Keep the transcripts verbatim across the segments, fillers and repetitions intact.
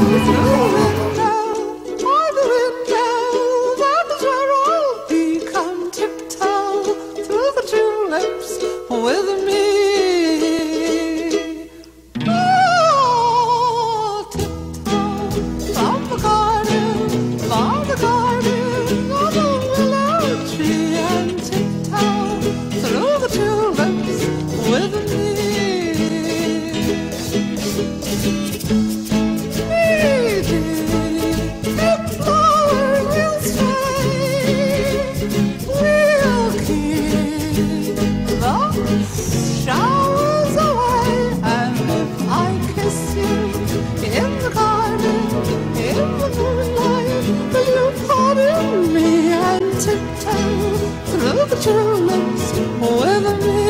With me, oh, tiptoe from the garden, from the garden, of the willow tree, and tiptoe through the tulips with me. Me, dear, and flowers will stay, we'll keep the showers away, and if I kiss you in the garden, in the moonlight, will you pardon me and tiptoe through the tulips with me?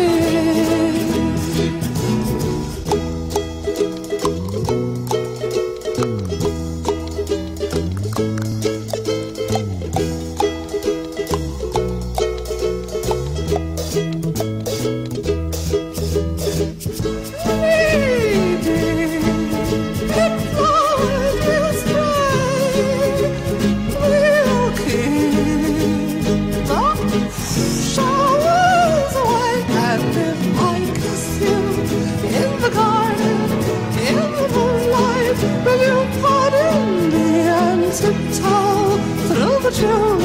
Showers away, and if I kiss you in the garden, in the moonlight, will you pardon me and tiptoe through the tulips?